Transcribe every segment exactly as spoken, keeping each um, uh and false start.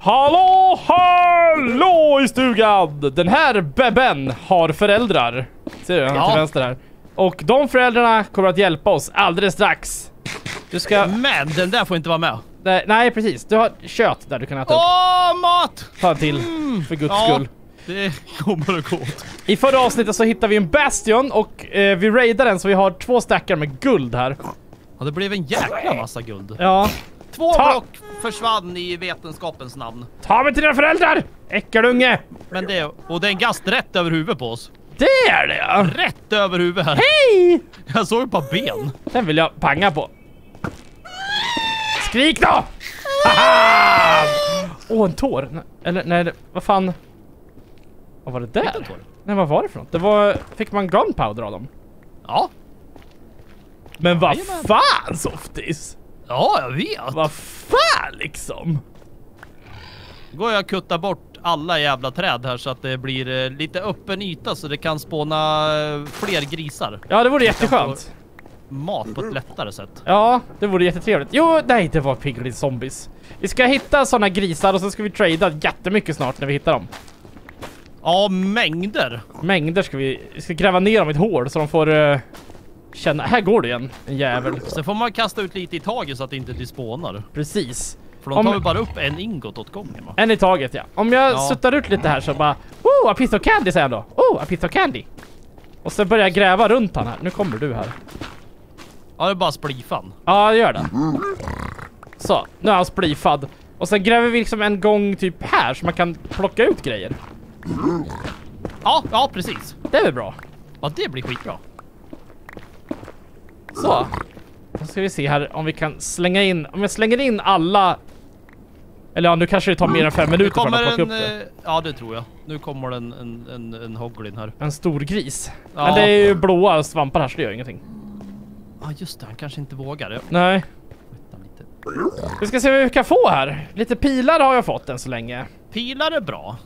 Hallå, hallå i stugan! Den här bebben har föräldrar. Ser du? Han Ja. till vänster här. Och de föräldrarna kommer att hjälpa oss alldeles strax. Du ska... Men den där får inte vara med. Nej, nej, precis. Du har kött där du kan äta upp. Åh, mat! Ta en till, för guds Ja, skull. det kommer att gå åt. I förra avsnittet så hittade vi en bastion och eh, vi raidade den så vi har två stackar med guld här. Ja, det blev en jäkla massa guld. Ja. Två Ta- block försvann i vetenskapens namn. Ta mig till dina föräldrar! Äckelunge! Men det, och det är en gast rätt över huvudet på oss. Det är det, ja. Rätt över huvudet här. Hej! Jag såg ett par ben. Den vill jag panga på. Skrik då! Haha! Åh, oh, en tår. Nej, eller, nej, det- vad fan? Vad var det där? Inte en tår. Nej, vad var det för något? Det var... Fick man gunpowder av dem? Ja. Men vad Jajamän. fan, Softis? Ja, jag vet. Vad fan, liksom? Går jag kutta bort alla jävla träd här så att det blir eh, lite öppen yta så det kan spåna eh, fler grisar. Ja, det vore jätteskönt. Mat på ett lättare sätt. Ja, det vore jättetrevligt. Jo, nej, det var piggly zombies. Vi ska hitta såna grisar och så ska vi trada jättemycket snart när vi hittar dem. Ja, mängder. Mängder ska vi... Vi ska gräva ner dem i ett hål så de får uh, känna... Här går det igen, en jävel. Sen får man kasta ut lite i taget så att det inte despånar. Precis. För de Om- tar väl bara upp en ingot åt gången, va? En i taget, ja. Om jag Ja. suttar ut lite här så bara... Oh, a piece of candy, säger han då. Oh, a piece of candy. Och så börjar jag gräva runt han här. Nu kommer du här. Ja, det är bara splifan. Ja, gör det. Så, nu är han splifad. Och sen gräver vi liksom en gång typ här så man kan plocka ut grejer. Ja, ja precis. Det är väl bra. Ja, det blir skitbra. Så. Då ska vi se här om vi kan slänga in... Om jag slänger in alla... Eller ja, nu kanske det tar mer än fem Nu minuter för att kommer plocka en... upp det. eh, Ja, det tror jag. Nu kommer en, en, en, en hoglin här. En stor gris. Ja. Men det är ju blåa svampar här så det gör ingenting. Ja, just det. Han kanske inte vågar. Jag Nej. väntar lite. Vi ska se vad vi kan få här. Lite pilar har jag fått än så länge. Pilar är bra.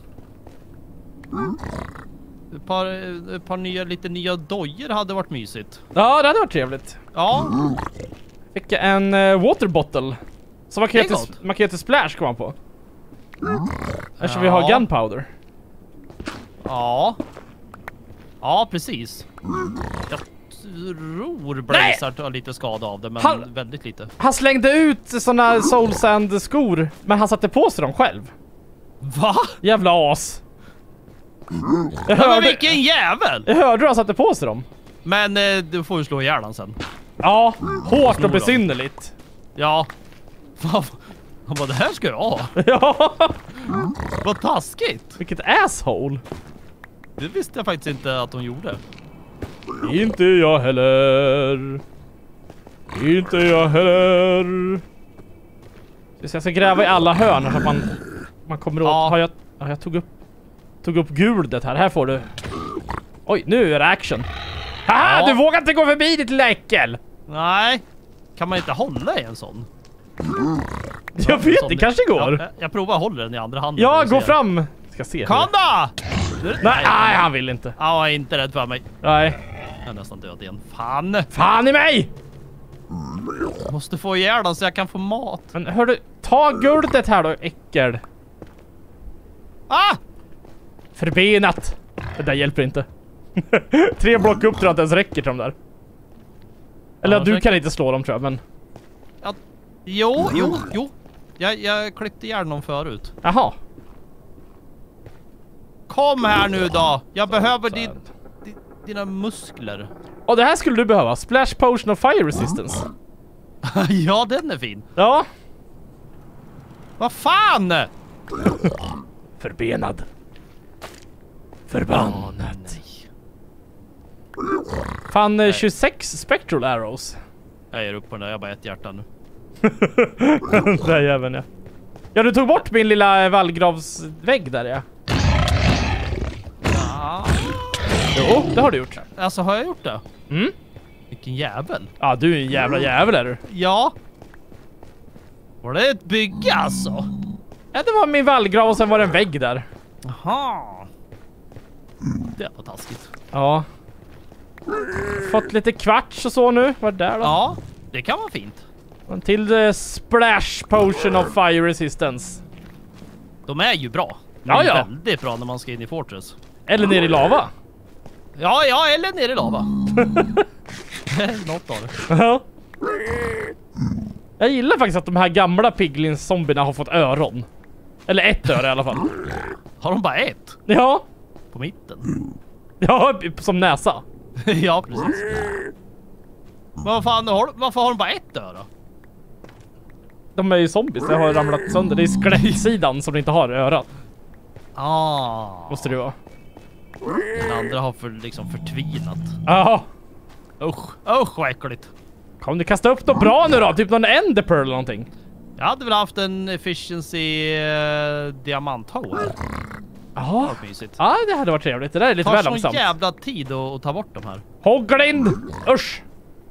Ett par, ett par nya, lite nya dojor hade varit mysigt. Ja, det hade varit trevligt. Ja, Fick jag en uh, water bottle. Så man kan, Det är göra till, gott. man kan göra till splash kommer man på. Eftersom vi har Ja. gunpowder. ja. Ja, precis. Jag tror Blazer tar lite skada av det, men Han- väldigt lite. Han slängde ut såna soul sand skor, men han satte på sig dem själv. Va? Jävla as. Jag Ja, men hörde, vilken jävel! jag hörde hur han satte på sig dem. Men eh, du får ju slå ihjäl han sen. Ja, hårt Snor och dem. besynnerligt. Ja. Vad- Han bara, det här ska jag ha. Ja, Vad taskigt. vilket asshole. Det visste jag faktiskt inte att hon gjorde. Inte jag heller. Inte jag heller. Så jag ska gräva i alla hörn så att man, man kommer åt. Ja. Har jag, ja, jag tog upp tog upp guldet här. Här får du. Oj, nu är det action. Haha, Ja. du vågar inte gå förbi ditt läckel. Nej. Kan man inte hålla i en sån? Jag vet, Sån- det kanske går. Ja, jag provar att hålla den i andra handen. Ja, och gå se. fram. Ska se. Kom då! Nej, nej, han vill inte. Ja, jag är inte rädd för mig. Nej. Jag är nästan död igen. Fan! Fan i mig! Jag måste få ihjäl den så jag kan få mat. Men hör du, ta guldet här då, äckel. Ah! Förbenat. Det där hjälper inte. Tre block upp tror jag inte ens räcker till de där. Eller Ja, du säkert. kan inte slå dem tror jag, men... Ja, jo, jo, jo. Jag, jag klippte ihjäl någon förut. Jaha. Kom här nu då! Jag behöver din, di, dina muskler. Och det här skulle du behöva. Splash potion of fire resistance. Ja, den är fin. Ja. Vad fan! Förbenad. Åh, Förbannat. nej. Fan, eh, tjugosex spectral arrows. Jag ger upp på den där, jag har bara ett hjärta nu. Där jäveln, ja. Ja, du tog bort min lilla eh, vallgravsvägg där, ja. Ja. Jo, det har du gjort. Alltså, har jag gjort det? Mm. Vilken jävel. Ja, du är en jävla jävel är du. Ja. Var det ett bygge alltså? Ja, det var min vallgrav och sen var det en vägg där. Jaha. Det var taskigt. Ja. Fått lite kvarts och så nu. Vad är det där då? Ja, det kan vara fint. En till uh, splash potion of fire resistance. De är ju bra. De Ja, är ja. väldigt bra när man ska in i Fortress. Eller ner i lava. Ja, ja, eller ner i lava. Något av det. Ja. Jag gillar faktiskt att de här gamla piglins-zombierna har fått öron. Eller ett öra i alla fall. Har de bara ett? Ja. På mitten? Ja, som näsa. Ja, precis. Men vad fan, har, varför har de bara ett öra? De är ju zombies, det har ramlat sönder. Det är skelettsidan som inte har örat. Ah. Måste det vara. Den andra har för, liksom förtvinat. Jaha. Usch, usch vad äckligt. Kan du kasta upp något bra nu då? Typ någon enderpearl eller någonting? Jag hade väl haft en efficiency uh, diamanthou här. Jaha. Vad mysigt. Ja, det hade varit trevligt. Det där är lite Det väl tar sån långsamt. jävla tid att, att ta bort de här. Hoglind! Usch!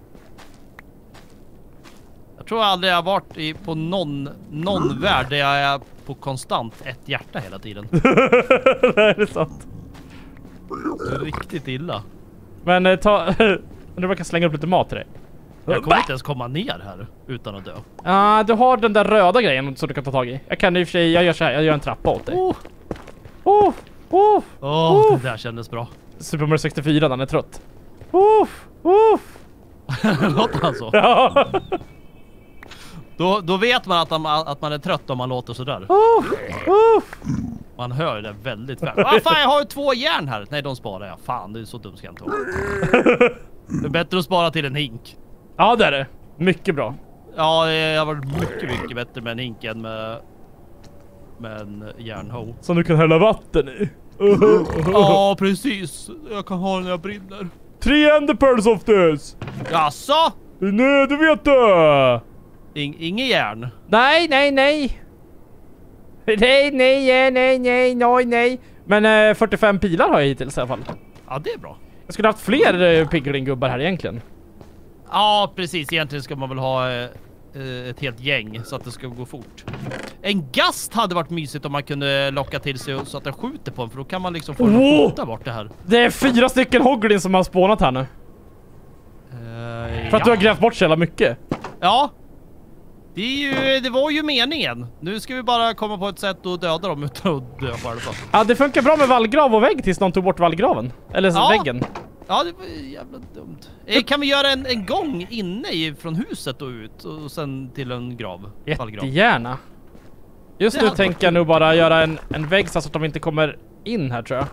Jag tror aldrig jag har varit i, på någon, någon värld där jag är på konstant ett hjärta hela tiden. Det är sant. Det är riktigt illa. Men eh, ta... Du bara kan slänga upp lite mat till dig. Jag kommer inte ens komma ner här utan att dö. Ja, ah, du har den där röda grejen som du kan ta tag i. Jag kan i och för sig, jag gör så här, jag gör en trappa åt dig. Åh, Oh, oh, oh, oh. det där kändes bra. Super Mario sextiofyra när han är trött. Oh, oh. Låter han så? Ja. Då, då vet man att, man att man är trött om man låter sådär. Oh, oh. Man hör det väldigt väl. Ah, fan, jag har ju två järn här. Nej, de sparar jag. Fan, det är så dumt ska jag inte vara. Det är bättre att spara till en hink. Ja, det är det. Mycket bra. Ja, jag har varit mycket, mycket bättre med en hink än med, med en järnho. Som du kan hälla vatten i. Ja, precis. Jag kan ha den när jag brinner. Tre enderpearls of this. Jaså? Nej, du vet det. In, ingen järn. Nej, nej, nej. Nej, nej, nej, nej, nej, nej. Men eh, fyrtiofem pilar har jag hittills i alla fall. Ja, det är bra. Jag skulle haft fler eh, piglin-gubbar här egentligen. Ja, precis. Egentligen ska man väl ha eh, ett helt gäng så att det ska gå fort. En gast hade varit mysigt om man kunde locka till sig så att den skjuter på en, för då kan man liksom få Oh! skjuta bort det här. Det är fyra stycken hoglin som har spånat här nu. Uh, För att ja. du har grävt bort så jävla mycket. Ja. Det, är ju, det var ju meningen. Nu ska vi bara komma på ett sätt att döda dem utan att dö själva. Ja, det funkar bra med vallgrav och vägg tills någon tog bort vallgraven. Eller Ja. väggen. Ja, det var jävla dumt. Eh, kan vi göra en, en gång inne i, från huset och ut och sen till en grav? Vallgrav. Jättegärna. Just Det nu hade tänker jag nog bara göra en, en vägg så att de inte kommer in här, tror jag.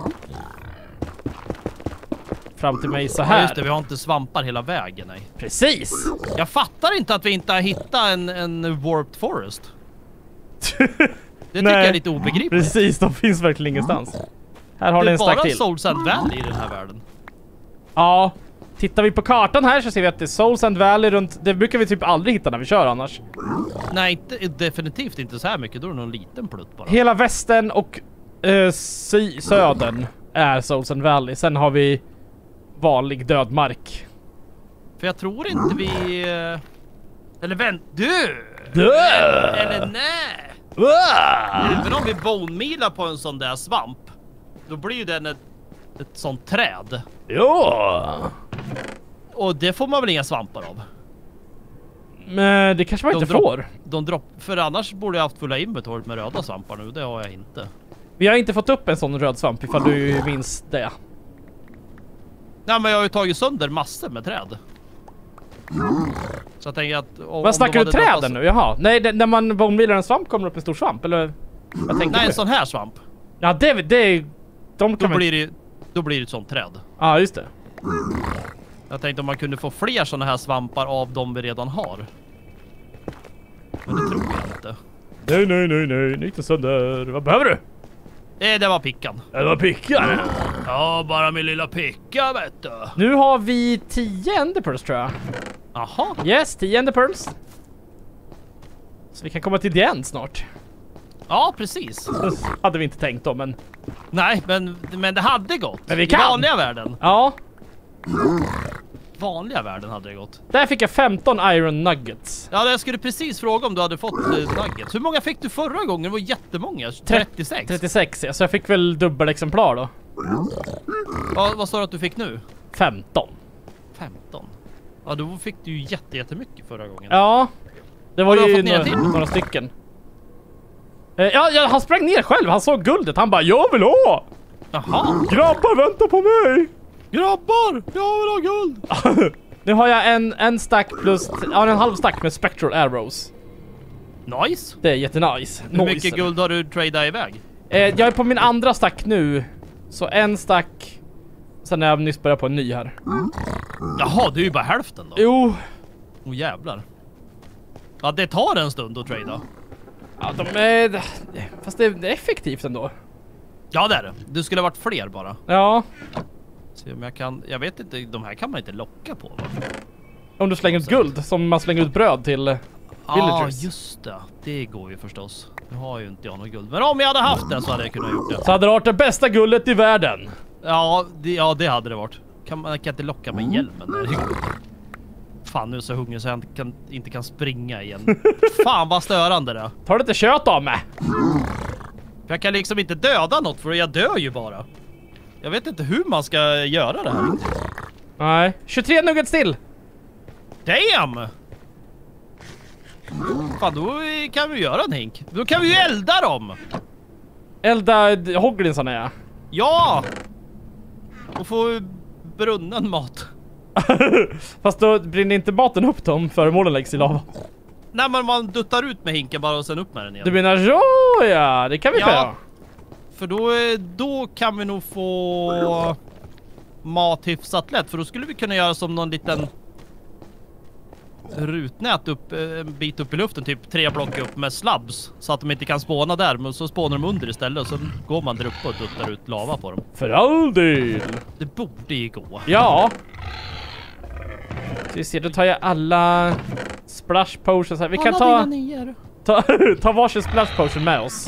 Fram till mig så Ja, här. just det, vi har inte svampar hela vägen, nej. Precis! Jag fattar inte att vi inte har hittat en, en warped forest. Det tycker Nej. jag är lite obegripligt. Precis, de finns verkligen ingenstans. Här har Det ni är en stack bara till. Souls and Valley i den här världen. Ja. Tittar vi på kartan här så ser vi att det är Souls and Valley runt. Det brukar vi typ aldrig hitta när vi kör annars. Nej, inte, definitivt inte så här mycket. Då är det någon liten plutt bara. Hela västern och eh, sy- södern är Souls and Valley. Sen har vi vanlig död mark. För jag tror inte vi... eh, Eller vänt... Du! Dö! Eller nej! Även om vi bone-mealar på en sån där svamp, då blir ju den ett, ett sånt träd. Ja. Och det får man väl inga svampar av? Men det kanske man De inte dropp- får. De dropp... För annars borde jag haft fulla inventoriet med röda svampar nu. Det har jag inte. Vi har inte fått upp en sån röd svamp ifall du minns det. Nej, men jag har ju tagit sönder massor med träd. Så jag tänker att... Om, Vad snackar om du de hade träden droppat- nu? Jaha. Nej, det, när man bonemealar en svamp kommer det upp en stor svamp, eller? Vad tänker Nej, du? en sån här svamp. Ja, det, det de Då kan man... blir det då blir det ett sånt träd. Ja, just det. Jag tänkte om man kunde få fler såna här svampar av de vi redan har. Men det tror jag inte. Nej, nej, nej, nej. Ni gick det sönder. Vad behöver du? Eh, det var pickan. Det var pickan. Ja, bara min lilla picka, vet du. Nu har vi tio enderpearls, tror jag. Jaha. Yes, tio enderpearls. Så vi kan komma till the end snart. Ja, precis. Hade vi inte tänkt om, men... Nej, men, men det hade gått. Men vi I kan. vanliga världen. Ja, Vanliga världen hade det gått. där fick jag femton iron nuggets. Ja, jag skulle precis fråga om du hade fått eh, nuggets. Hur många fick du förra gången? Det var jättemånga. trettiosex. trettiosex, ja. Så jag fick väl dubbelexemplar då. Ja, vad står det att du fick nu? femton. femton. Ja, då fick du ju jätte, jättemycket förra gången. Ja. Det var Har du ju fått ner några, till? några stycken. Eh, ja, ja, han sprang ner själv. Han såg guldet. Han bara, jag vill ha! Jaha. Grabbar, vänta på mig! Grabbar, jag vill ha guld! Nu har jag en, en stack plus... Ja, en halv stack med spectral arrows. Nice. Det är jättenice. Hur Nice. mycket guld har du tradat iväg? Eh, jag är på min andra stack nu. Så en stack. Sen när jag nyss började på en ny här. Jaha, det är ju bara hälften då. Jo. Åh oh, jävlar. Ja, det tar en stund att trada. Ja, de är... Fast det är effektivt ändå. Ja, det är det. Det skulle ha varit fler bara. Ja. Se om jag kan... Jag vet inte, de här kan man inte locka på, va? Om du slänger ut guld, som man slänger ut bröd till Ja, villagers. ah, just det. Det går ju förstås. Nu har ju inte jag något guld. Men om jag hade haft det så hade jag kunnat gjort det. Så hade det varit det bästa guldet i världen. Ja, det, ja, det hade det varit. Kan man kan inte locka med hjälmen där. Fan, nu är jag så hungrig så jag inte kan, inte kan springa igen. Fan vad störande det. Tar lite kött av mig. För jag kan liksom inte döda något för jag dör ju bara. Jag vet inte hur man ska göra det här. Nej. tjugotre nuggets till. Damn! Fan, då kan vi göra en hink. Då kan vi ju elda dem. Elda hoglinsarna, ja. Ja! Och få brunnen mat. Fast då brinner inte maten upp om föremålen läggs i lava. Nej, men man duttar ut med hinken bara och sen upp med den igen. Du menar så, ja. Det kan vi Ja. göra. För då, då kan vi nog få mat hyfsat lätt. För då skulle vi kunna göra som någon liten rutnät upp, en bit upp i luften. Typ tre block upp med slabs. Så att de inte kan spåna där. Men så spånar de under istället. Och så går man där uppe och duttar ut lava på dem. För all del. Det borde ju gå. Ja. Så vi ser, då tar jag alla splash potions här. Vi kan ta, ta, ta varsin splash potion med oss.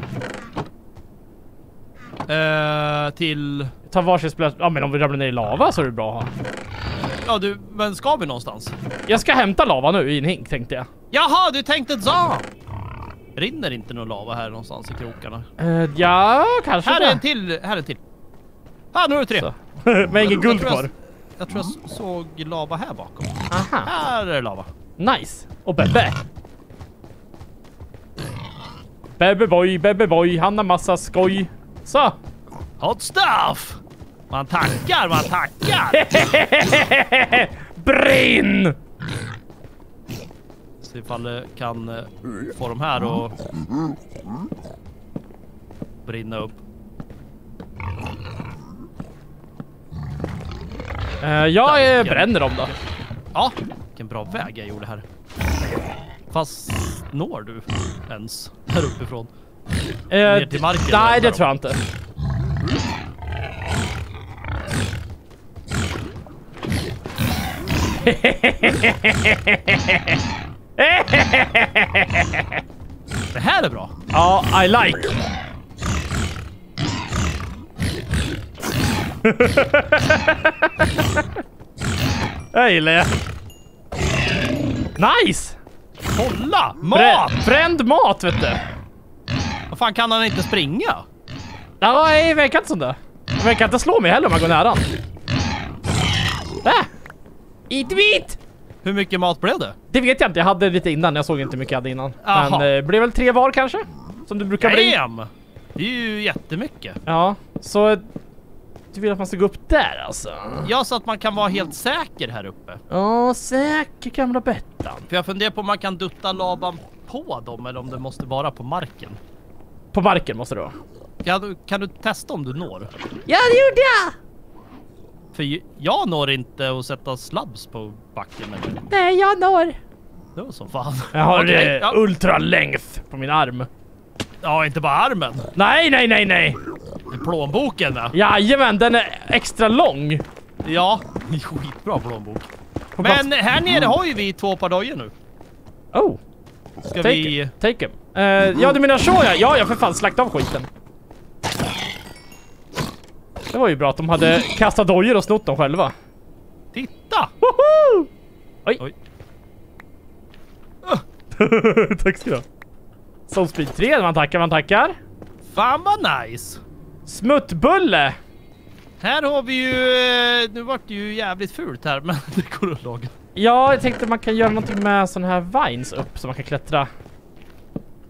Eh, till... Ta varsin splash... Ja, men om vi ramlar ner i lava så är det bra att ha. Ja, du, men ska vi någonstans? Jag ska hämta lava nu i en hink, tänkte jag. Jaha, du tänkte så! Rinner inte någon lava här någonstans i krokarna? Uh, ja, kanske Här det. är en till, här är en till. Här, nu är det tre. Men ingen guld jag, kvar. jag, jag tror jag såg lava här bakom. Aha. Här är lava. Nice. Och Bebbe. Bebbe boy, Bebbe boy. Han har massa skoj. Så. Hot stuff! Man tackar, man tackar! Brinn! Se ifall det kan eh, få de här att brinna upp. Uh, jag uh, bränner dem då. Ja, vilken bra väg jag gjorde här. Fast når du ens här uppifrån? Uh, Ner till marken? Nej, det tror jag inte. Det här är bra. Ja, I like. Jag gillar det. Nice! Kolla! Mat! Brä- bränd mat, vet du. Vad fan, kan han inte springa? Ja, jag verkar inte som det. Jag verkar inte slå mig heller om jag går nära. Äh! Eat meat! Hur mycket mat blev det? Det vet jag inte, jag hade lite innan. Jag såg inte mycket jag hade innan. Aha. Men det eh, blev väl tre var kanske? Som det brukar bli. Damn! Det är ju jättemycket. Ja, så du vill att man ska gå upp där alltså? Ja, så att man kan vara helt säker här uppe. Ja, säker gamla Bettan. För jag funderar på om man kan dutta lavan på dem eller om det måste vara på marken. På marken måste det vara. Kan du, kan du testa om du når? Ja, det gjorde jag! För jag når inte att sätta slabs på backen eller? Nej, jag når. Det var så fan. Jag har Okej, okay, ja. ultra length på min arm. Ja, inte bara armen. Nej, nej, nej, nej. Det är plånboken med. Jajamän, den är extra lång. Ja, skitbra plånbok. Men här nere har ju vi två par dojor nu. Oh. Ska Take vi... him. Take him. Uh, ja, du menar så ja. Ja, jag för fan slakt av skiten. Det var ju bra att de hade kastat dojor och snott dem själva. Titta! Woho! Oj. Oj. Tack ska du ha. Soul Speed tre, man tackar, man tackar. Fan vad nice! Smuttbulle! Här har vi ju... Nu vart det ju jävligt fult här, men det går att laga. Ja, jag tänkte man kan göra någonting med såna här vines upp så man kan klättra.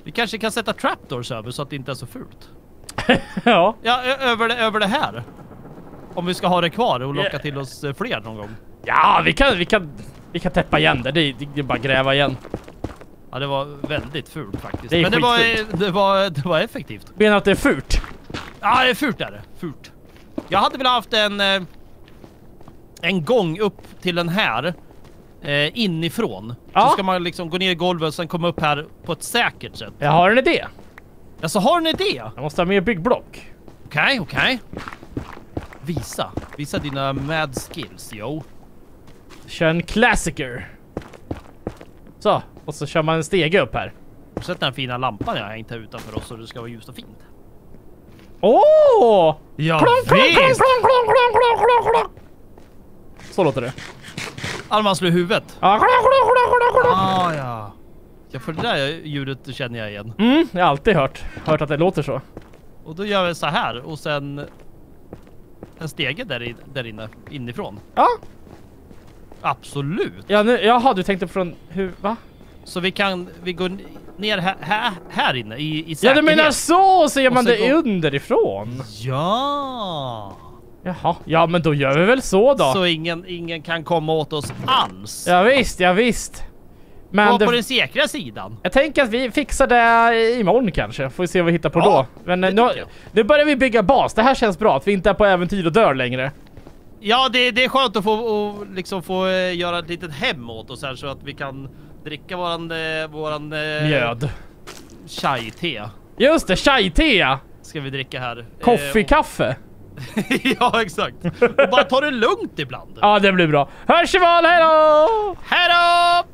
Vi kanske kan sätta trapdoors över så att det inte är så fult. Ja. Ja, över det, över det här. Om vi ska ha det kvar och locka till oss fler någon gång. Ja, vi kan, vi kan, vi kan täppa igen det. Det, det, det är bara gräva igen. Ja, det var väldigt fult faktiskt. Det är Men det var, skitfult. det, var, det var effektivt. Menar att det är fult? Ja, det är fult är det. Fult. Jag hade väl haft en... eh, En gång upp till den här. Eh, inifrån. Ja. Så ska man liksom gå ner i golvet och sen komma upp här på ett säkert sätt. Jag har en idé. Ja, så har ni det? Jag måste ha mer byggblock. Okej, okej. Visa. Visa dina mad skills, yo. Kör en klassiker. Så, och så kör man en stege upp här. Sätt den fina lampan jag har hängt här utanför oss så det ska vara ljust och fint. Åh! Oh! Ja, klonk, klonk, visst! klonk, klonk, klonk, klonk, klonk, klonk. Så låter det. Alman slår i huvudet. Ja, klonk, klonk, klonk, klonk, klonk. Ah, ja. Ja, för det där ljudet känner jag igen. Mm, jag har alltid hört, hört att det låter så. Och då gör vi så här och sen en stege där, i, där inne, inifrån. Ja. Absolut. Ja, nu, jaha, du tänkte från hur, va? Så vi kan, vi går ner här, här, här inne i, i Ja, säkerhet. du menar så, så gör Och man så det går- underifrån. Ja. Jaha, ja men då gör vi väl så då. Så ingen, ingen kan komma åt oss alls. Ja visst, ja visst. Men Var på det, den säkra sidan. jag tänker att vi fixar det imorgon kanske. Får vi se vad vi hittar på Ja, då. Men det eh, nu, tycker jag. nu börjar vi bygga bas. Det här känns bra, att vi inte är på äventyr och dör längre. Ja, det, det är skönt att få, och liksom få eh, göra ett litet hem åt oss här så att vi kan dricka våran, eh, våran eh, Mjöd. chai-te. Just det, chai-te ja. Ska vi dricka här. Koffekaffe. Eh, och- ja, exakt. Och bara ta det lugnt ibland. Ja, det blir bra. Hörs vi väl, hej då! Hej då!